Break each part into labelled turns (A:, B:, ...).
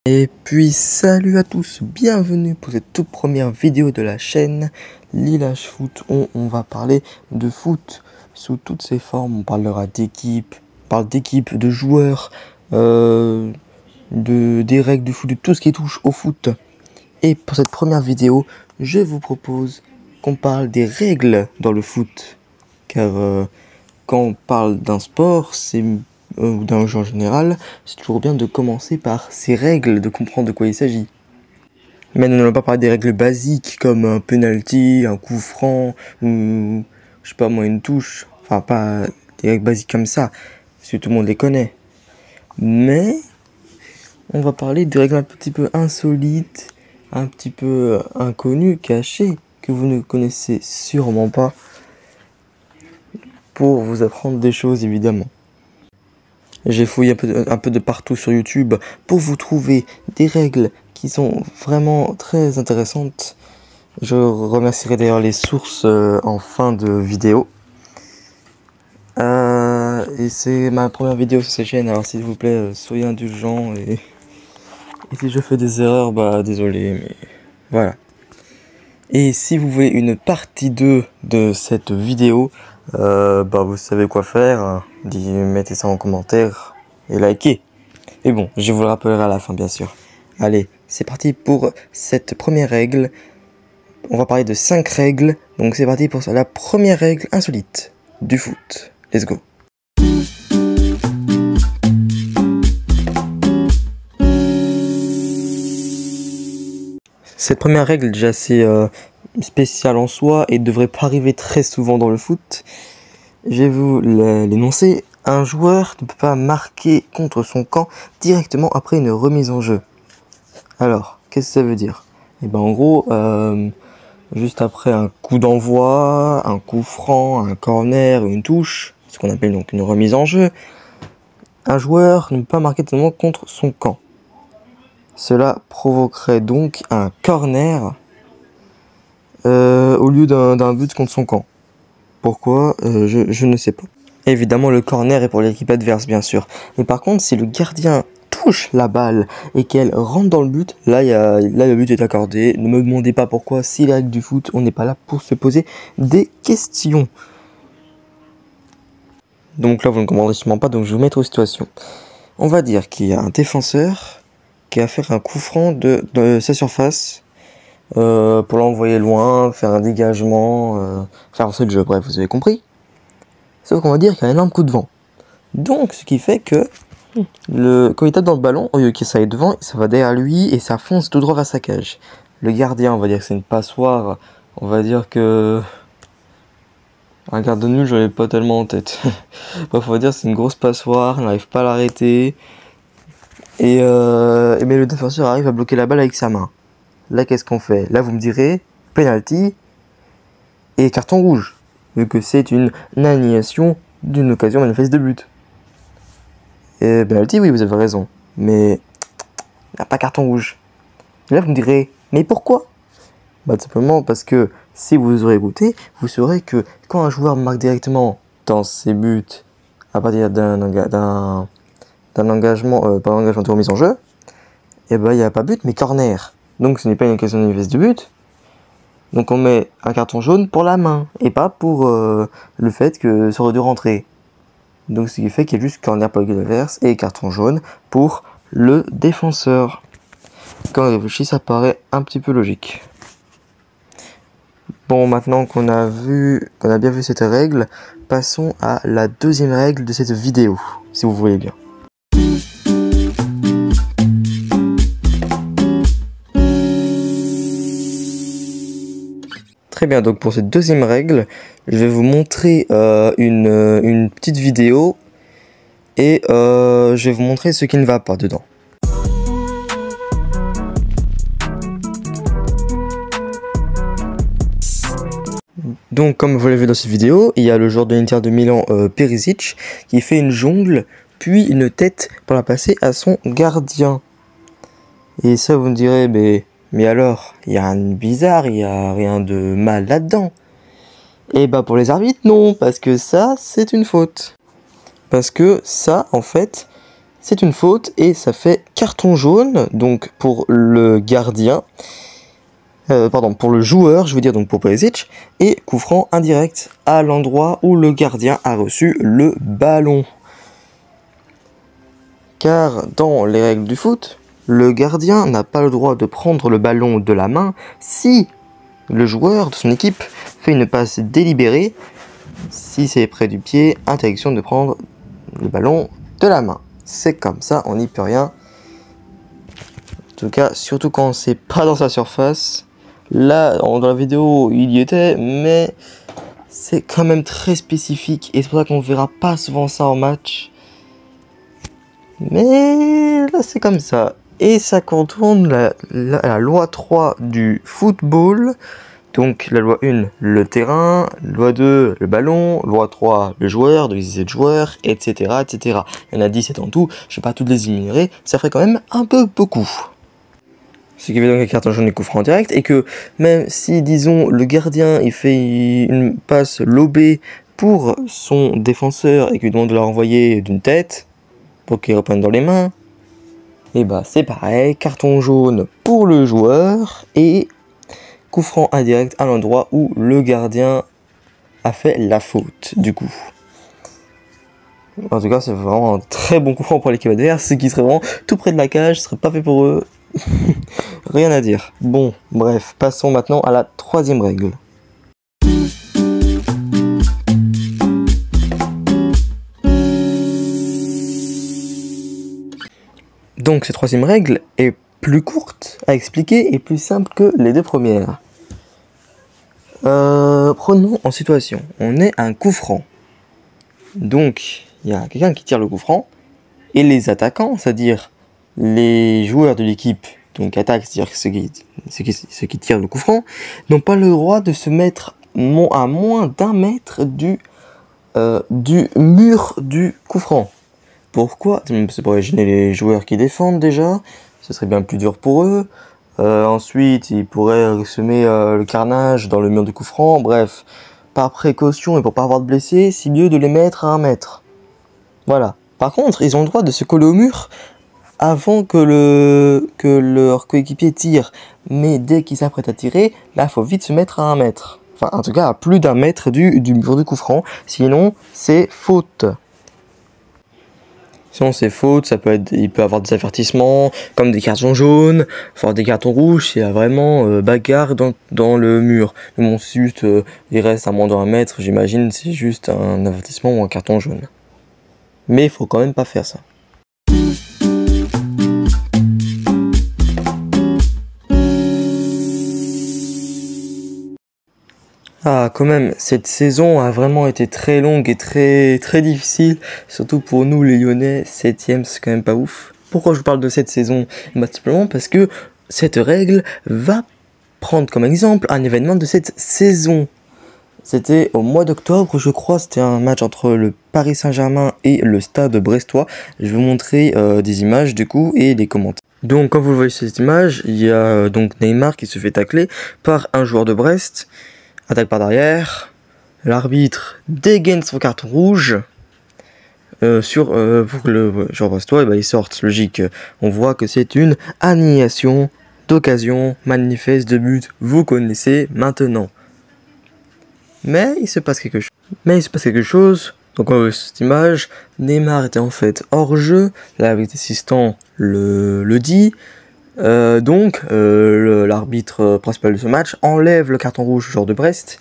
A: Et puis salut à tous, bienvenue pour cette toute première vidéo de la chaîne Lilage Foot. On va parler de foot sous toutes ses formes. On parlera d'équipe, de joueurs, des règles du foot, de tout ce qui touche au foot. Et pour cette première vidéo, je vous propose qu'on parle des règles dans le foot. Car quand on parle d'un sport, ou d'un jeu en général, c'est toujours bien de commencer par ces règles, de comprendre de quoi il s'agit. Mais nous n'allons pas parler des règles basiques comme un penalty, un coup franc, ou je sais pas moi, une touche. Enfin, pas des règles basiques comme ça, parce que tout le monde les connaît. Mais on va parler de règles un petit peu insolites, un petit peu inconnues, cachées, que vous ne connaissez sûrement pas, pour vous apprendre des choses évidemment. J'ai fouillé un peu de partout sur YouTube pour vous trouver des règles qui sont vraiment très intéressantes. Je remercierai d'ailleurs les sources en fin de vidéo. Et c'est ma première vidéo sur cette chaîne, alors s'il vous plaît, soyez indulgents. Et si je fais des erreurs, bah désolé, mais voilà. Et si vous voulez une partie 2 de cette vidéo, bah vous savez quoi faire, mettez ça en commentaire et likez. Et bon, je vous le rappellerai à la fin bien sûr. Allez, c'est parti pour cette première règle. On va parler de 5 règles, donc c'est parti pour la première règle insolite du foot. Let's go. Cette première règle déjà c'est spéciale en soi et ne devrait pas arriver très souvent dans le foot. Je vais vous l'énoncer. Un joueur ne peut pas marquer contre son camp directement après une remise en jeu. Alors, qu'est-ce que ça veut dire? Et ben en gros, juste après un coup d'envoi, un coup franc, un corner, une touche, ce qu'on appelle donc une remise en jeu, un joueur ne peut pas marquer directement contre son camp. Cela provoquerait donc un corner au lieu d'un but contre son camp. Pourquoi je ne sais pas. Évidemment, le corner est pour l'équipe adverse, bien sûr. Mais par contre, si le gardien touche la balle et qu'elle rentre dans le but, là le but est accordé. Ne me demandez pas pourquoi. Si les règles du foot, on n'est pas là pour se poser des questions. Donc là, vous ne comprendrez sûrement pas, donc je vais vous mettre aux situations. On va dire qu'il y a un défenseur qui va faire un coup franc de sa surface pour l'envoyer loin, faire un dégagement, faire avancer le jeu. Bref, vous avez compris. Sauf qu'on va dire qu'il y a un énorme coup de vent. Donc, ce qui fait que quand il tape dans le ballon, au lieu que ça aille devant, ça va derrière lui et ça fonce tout droit vers sa cage. Le gardien, on va dire que c'est une passoire. On va dire que un garde nul, je l'ai pas tellement en tête. Bref, on va dire que c'est une grosse passoire, il n'arrive pas à l'arrêter. Mais le défenseur arrive à bloquer la balle avec sa main. Là, qu'est-ce qu'on fait? Là, vous me direz, penalty et carton rouge, vu que c'est une annulation d'une occasion manifeste de but. Et penalty, oui, vous avez raison, mais il n'y a pas carton rouge. Et là, vous me direz, mais pourquoi? Bah, tout simplement parce que si vous aurez goûté, vous saurez que quand un joueur marque directement dans ses buts à partir d'un engagement de remise en jeu, et ben il n'y a pas but mais corner. Donc ce n'est pas une occasion manifeste de but. Donc on met un carton jaune pour la main et pas pour le fait que ça aurait dû rentrer. Donc ce qui fait qu'il y a juste corner pour l'équipe adverse et carton jaune pour le défenseur. Quand on réfléchit, ça paraît un petit peu logique. Bon, maintenant qu'on a bien vu cette règle, passons à la deuxième règle de cette vidéo, si vous voulez bien. Très bien, donc pour cette deuxième règle, je vais vous montrer une petite vidéo et je vais vous montrer ce qui ne va pas dedans. Donc comme vous l'avez vu dans cette vidéo, il y a le joueur de l'Inter de Milan, Perisic, qui fait une jongle, puis une tête pour la passer à son gardien. Et ça vous me direz, mais alors, il y a rien de bizarre, il n'y a rien de mal là-dedans. Et bah pour les arbitres, non, parce que ça, c'est une faute. Parce que ça, en fait, c'est une faute et ça fait carton jaune, donc pour le gardien, pour le joueur, je veux dire donc pour Perisic, et coup franc indirect à l'endroit où le gardien a reçu le ballon. Car dans les règles du foot, le gardien n'a pas le droit de prendre le ballon de la main si le joueur de son équipe fait une passe délibérée. Si c'est près du pied, interdiction de prendre le ballon de la main. C'est comme ça, on n'y peut rien. En tout cas, surtout quand c'est pas dans sa surface. Là, dans la vidéo, il y était, mais c'est quand même très spécifique. Et c'est pour ça qu'on verra pas souvent ça en match. Mais là, c'est comme ça. Et ça contourne la loi 3 du football. Donc la loi 1, le terrain, loi 2, le ballon, loi 3, le joueur, de viser le joueur, etc., etc. Il y en a 17 en tout, je ne vais pas toutes les énumérer, ça ferait quand même un peu beaucoup. Ce qui veut donc un carton jaune et coup franc en direct, et que même si, disons, le gardien il fait une passe lobée pour son défenseur et qu'il demande de la renvoyer d'une tête, pour qu'il reprenne dans les mains, et bah c'est pareil, carton jaune pour le joueur, et coup franc indirect à l'endroit où le gardien a fait la faute, du coup. En tout cas, c'est vraiment un très bon coup franc pour l'équipe adverse, ce qui serait vraiment tout près de la cage, ce serait pas fait pour eux. Rien à dire. Bon, bref, passons maintenant à la troisième règle. Donc, cette troisième règle est plus courte à expliquer et plus simple que les deux premières. Prenons en situation, on est à un coup franc. Donc, il y a quelqu'un qui tire le coup franc, et les attaquants, c'est-à-dire les joueurs de l'équipe, donc attaque, c'est-à-dire ceux qui tirent le coup franc, n'ont pas le droit de se mettre à moins d'1 mètre du mur du coup franc. Pourquoi? C'est pour gêner les joueurs qui défendent déjà, ce serait bien plus dur pour eux. Ensuite, ils pourraient semer le carnage dans le mur du coup franc. Bref, par précaution et pour pas avoir de blessés, c'est mieux de les mettre à 1 mètre. Voilà. Par contre, ils ont le droit de se coller au mur avant que leur coéquipier tire. Mais dès qu'ils s'apprêtent à tirer, là, il faut vite se mettre à 1 mètre. Enfin, en tout cas, à plus d'1 mètre du mur du coup franc. Sinon, c'est faute. Sinon c'est faute, il peut avoir des avertissements, comme des cartons jaunes, voire des cartons rouges, s'il y a vraiment bagarre dans le mur. Mais bon, c'est juste, il reste à moins d'1 mètre, j'imagine, c'est juste un avertissement ou un carton jaune. Mais il faut quand même pas faire ça. Ah, quand même, cette saison a vraiment été très longue et très difficile, surtout pour nous les Lyonnais. 7ème, c'est quand même pas ouf. Pourquoi je vous parle de cette saison? Bah, simplement parce que cette règle va prendre comme exemple un événement de cette saison. C'était au mois d'octobre, je crois, c'était un match entre le Paris Saint-Germain et le Stade Brestois. Je vais vous montrer des images du coup et des commentaires. Donc, comme vous le voyez sur cette image, il y a donc Neymar qui se fait tacler par un joueur de Brest. Attaque par derrière, l'arbitre dégaine son carton rouge pour que le joueur brestois il sorte. Logique, on voit que c'est une annihilation d'occasion manifeste de but. Vous connaissez maintenant. Mais il se passe quelque chose. Donc on voit cette image, Neymar était en fait hors jeu, l'arbitre assistant le dit. Donc, l'arbitre principal de ce match enlève le carton rouge au joueur de Brest,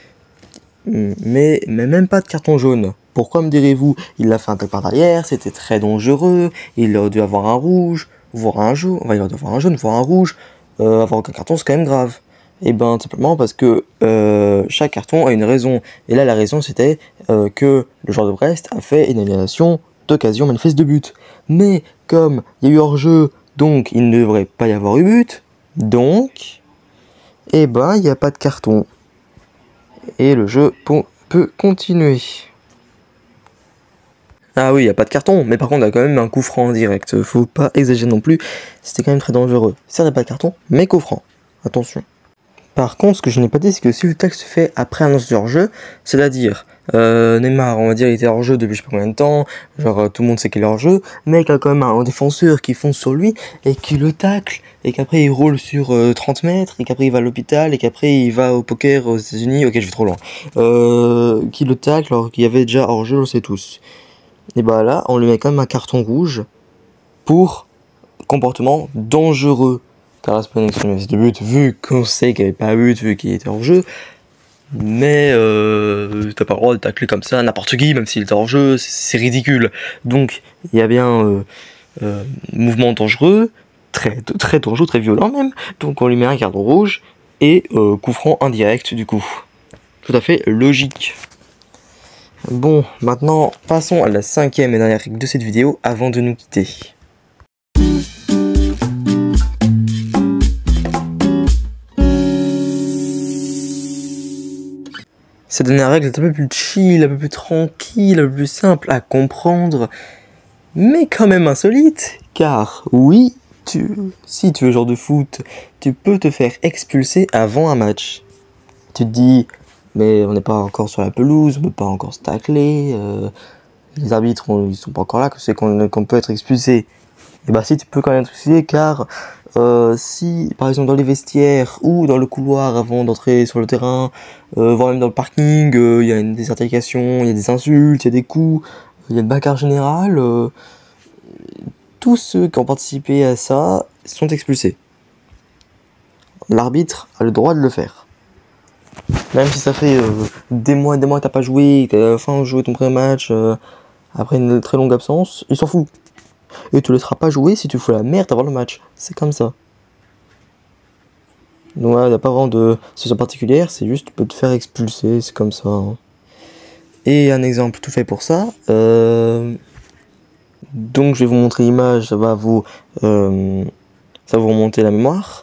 A: mais même pas de carton jaune. Pourquoi me direz-vous? Il l'a fait un tacle par derrière, c'était très dangereux, il aurait dû avoir un rouge, voire un jaune, enfin, il aurait dû avoir un jaune, voire un rouge, avoir aucun carton c'est quand même grave. Et ben simplement parce que chaque carton a une raison, et là la raison c'était que le joueur de Brest a fait une annulation d'occasion manifeste de but. Mais comme il y a eu hors-jeu, donc il ne devrait pas y avoir eu but, donc, eh ben, il n'y a pas de carton. Et le jeu peut continuer. Ah oui, il n'y a pas de carton, mais par contre, il y a quand même un coup franc en direct. Faut pas exagérer non plus, c'était quand même très dangereux. Certes, il n'y a pas de carton, mais coup franc. Attention. Par contre, ce que je n'ai pas dit, c'est que si le tacle se fait après annonce du hors-jeu, c'est-à-dire Neymar, on va dire, il était hors-jeu depuis je sais pas combien de temps, genre tout le monde sait qu'il est hors-jeu, mais qu'il y a quand même un défenseur qui fonce sur lui et qui le tacle, et qu'après il roule sur 30 mètres, et qu'après il va à l'hôpital, et qu'après il va au poker aux États-Unis, ok, je vais trop loin, qui le tacle alors qu'il y avait déjà hors-jeu, on le sait tous. Et bah là, on lui met quand même un carton rouge pour comportement dangereux. Car c'est pas une extrémiste de but, vu qu'on sait qu'il n'y avait pas but, vu qu'il était hors jeu. Mais t'as pas le droit de tacler comme ça n'importe qui, même s'il est hors jeu, c'est ridicule. Donc il y a bien mouvement dangereux, très dangereux, très violent même. Donc on lui met un carton rouge et coup franc indirect du coup. Tout à fait logique. Bon, maintenant passons à la 5e et dernière règle de cette vidéo avant de nous quitter. Cette dernière règle est un peu plus chill, un peu plus tranquille, un peu plus simple à comprendre, mais quand même insolite, car oui, si tu es joueur de foot, tu peux te faire expulser avant un match. Tu te dis, mais on n'est pas encore sur la pelouse, on peut pas encore se tacler, les arbitres ils sont pas encore là, que c'est qu'on peut être expulsé. Et bah si, tu peux quand même être expulsé, car si par exemple dans les vestiaires ou dans le couloir avant d'entrer sur le terrain, voire même dans le parking, il y a des altercations, il y a des insultes, il y a des coups, il y a une bagarre générale, tous ceux qui ont participé à ça sont expulsés. L'arbitre a le droit de le faire. Même si ça fait des mois que t'as pas joué, que t'as enfin joué ton premier match après une très longue absence, il s'en fout. Et tu ne laisseras pas jouer si tu fous la merde avant le match. C'est comme ça. Donc il n'y a pas vraiment de situation particulière, c'est juste tu peux te faire expulser, c'est comme ça. Hein. Et un exemple tout fait pour ça. Donc je vais vous montrer l'image, ça va vous remonter la mémoire.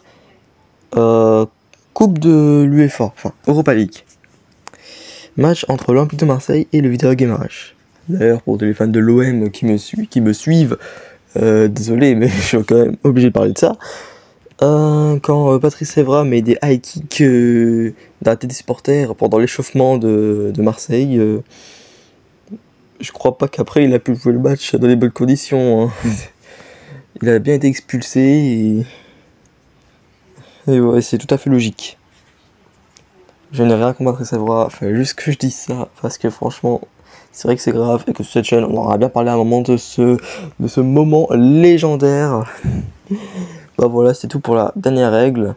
A: Coupe de l'UEFA, enfin Europa League. Match entre l'Olympique de Marseille et le Vitoria Guimarães. D'ailleurs pour tous les fans de l'OM qui me suivent, désolé mais je suis quand même obligé de parler de ça. Quand Patrice Evra met des high kicks dans la tête des supporters pendant l'échauffement de Marseille, je crois pas qu'après il a pu jouer le match dans les bonnes conditions. Hein. Il a bien été expulsé et ouais, c'est tout à fait logique. Je n'ai rien contre Patrice Evra, enfin juste que je dis ça parce que franchement c'est vrai que c'est grave et que sur cette chaîne on aura bien parlé à un moment de ce moment légendaire. Bah voilà, c'est tout pour la dernière règle.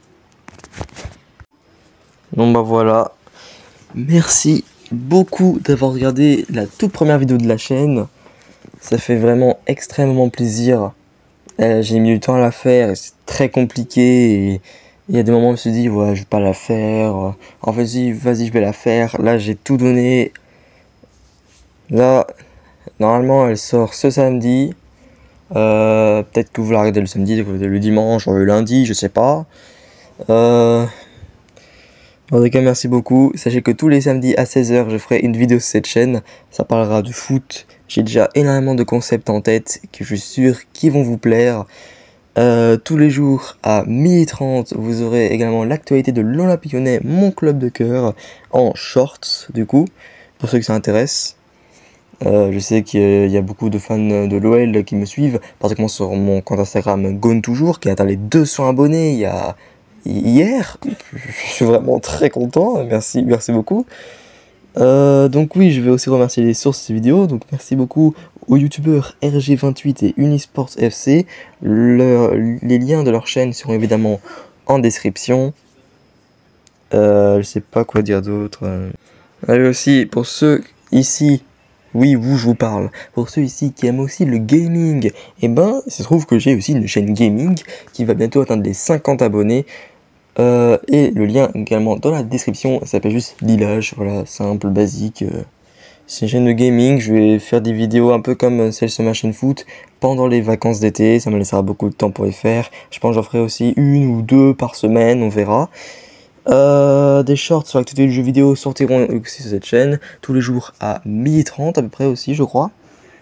A: Donc bah voilà. Merci beaucoup d'avoir regardé la toute première vidéo de la chaîne. Ça fait vraiment extrêmement plaisir. J'ai mis du temps à la faire et c'est très compliqué. Et il y a des moments où je me suis dit, ouais, je vais pas la faire. En fait, vas-y, je vais la faire. Là, j'ai tout donné. Là, normalement, elle sort ce samedi. Peut-être que vous la regardez le samedi, le dimanche, le lundi, je sais pas. En tout cas, merci beaucoup. Sachez que tous les samedis à 16h, je ferai une vidéo sur cette chaîne. Ça parlera de foot. J'ai déjà énormément de concepts en tête que je suis sûr qui vont vous plaire. Tous les jours à 12h30, vous aurez également l'actualité de l'Olympique Lyonnais, mon club de cœur, en shorts du coup, pour ceux que ça intéresse. Je sais qu'il y a beaucoup de fans de l'OL qui me suivent, particulièrement sur mon compte Instagram Gone Toujours, qui a atteint les 200 abonnés hier. Je suis vraiment très content, merci beaucoup. Donc oui, je vais aussi remercier les sources de ces vidéos, donc merci beaucoup aux youtubeurs RG28 et Unisports FC. Les liens de leur chaîne seront évidemment en description. Je sais pas quoi dire d'autre. Allez aussi, pour ceux ici... Oui, je vous parle. Pour ceux ici qui aiment aussi le gaming, et ben, il se trouve que j'ai aussi une chaîne gaming qui va bientôt atteindre les 50 abonnés. Et le lien également dans la description, ça s'appelle juste Lilage, voilà, simple, basique. C'est une chaîne de gaming, je vais faire des vidéos un peu comme celle sur ma chaîne foot pendant les vacances d'été, ça me laissera beaucoup de temps pour les faire. Je pense que j'en ferai aussi une ou deux par semaine, on verra. Des shorts sur l'actualité du jeu vidéo sortiront aussi sur cette chaîne tous les jours à 12h30 à peu près aussi, je crois.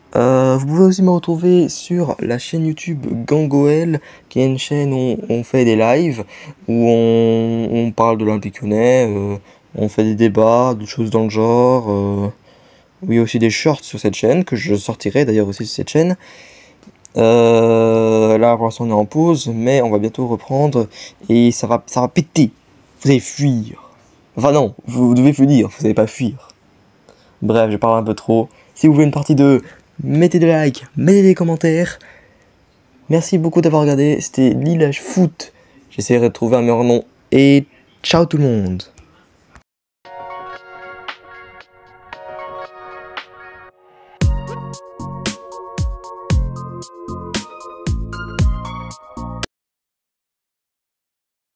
A: Vous pouvez aussi me retrouver sur la chaîne YouTube Gangoel, qui est une chaîne où on fait des lives, où on parle de l'Olympique Lyonnais, on fait des débats, des choses dans le genre. Oui, il y a aussi des shorts sur cette chaîne, que je sortirai d'ailleurs aussi sur cette chaîne. Là, pour l'instant, on est en pause, mais on va bientôt reprendre, et ça va péter. Vous allez fuir. Enfin non, vous devez fuir, vous n'allez pas fuir. Bref, je parle un peu trop. Si vous voulez une partie 2, mettez des likes, mettez des commentaires. Merci beaucoup d'avoir regardé, c'était Lillage Foot. J'essaierai de trouver un meilleur nom. Et ciao tout le monde.